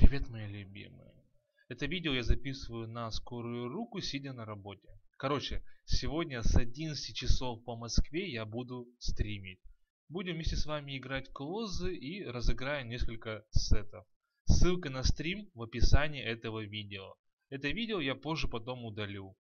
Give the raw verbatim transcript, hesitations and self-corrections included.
Привет, мои любимые. Это видео я записываю на скорую руку, сидя на работе. Короче, сегодня с одиннадцати часов по Москве я буду стримить. Будем вместе с вами играть клозы и разыграем несколько сетов. Ссылка на стрим в описании этого видео. Это видео я позже потом удалю.